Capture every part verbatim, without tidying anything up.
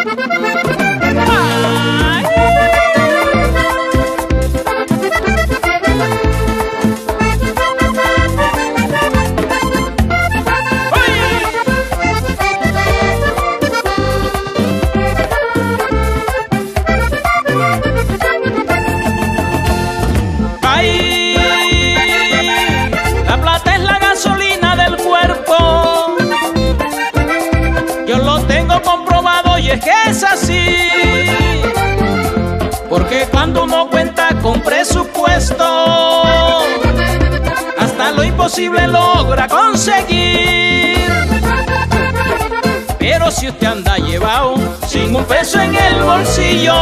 Es que es así, porque cuando uno cuenta con presupuesto, hasta lo imposible logra conseguir. Pero si usted anda llevado sin un peso en el bolsillo,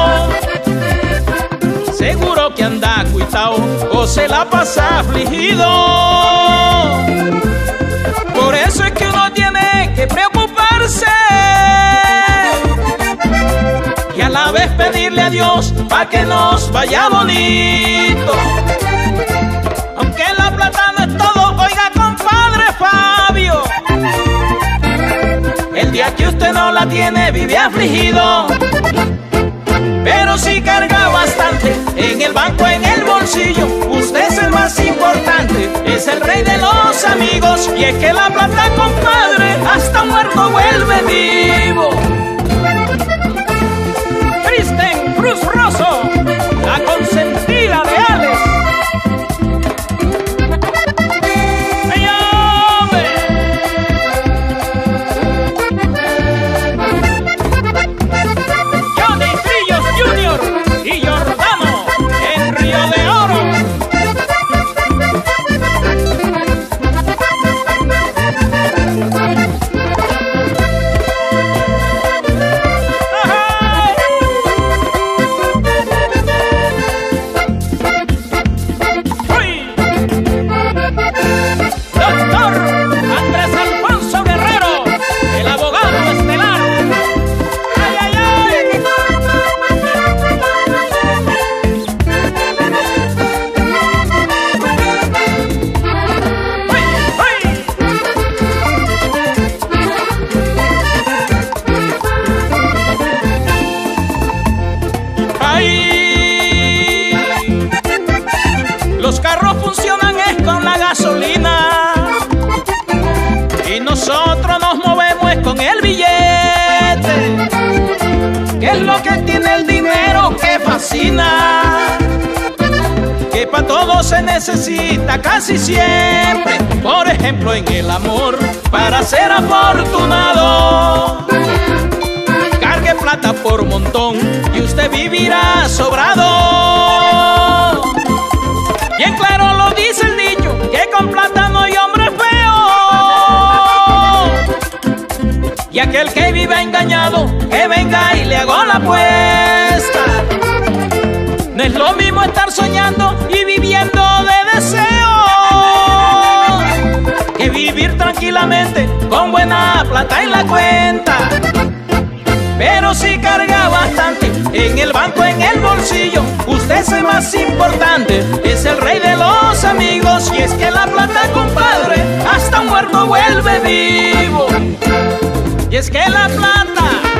seguro que anda cuitado o se la pasa afligido. Por eso es que uno tiene que preocuparse y a la vez pedirle a Dios para que nos vaya bonito. Aunque la plata no es todo, oiga compadre Fabio, el día que usted no la tiene vive afligido. Pero si carga bastante en el banco, en el bolsillo, usted es el más importante, es el rey de los amigos. Y es que la plata, compadre, hasta muerto vuelve vivo. Kristen Cruz Rosso, la consentida de Alex. ¡Ay, hombre! Johnny Trillos Junior y Jordano en Río de Oro. Los carros funcionan es con la gasolina y nosotros nos movemos es con el billete, que es lo que tiene el dinero que fascina, que para todo se necesita casi siempre. Por ejemplo en el amor, para ser afortunado, cargue plata por montón y usted vivirá sobrado. Bien claro lo dice el dicho, que con plata no hay hombre feo. Y aquel que vive engañado, que venga y le hago la apuesta. No es lo mismo estar soñando y viviendo de deseo, que vivir tranquilamente con buena plata en la cuenta. Pero si carga bastante en el banco, en el bolsillo, usted es el más importante, es el rey de los amigos. Y es que la plata, compadre, hasta muerto vuelve vivo. Y es que la plata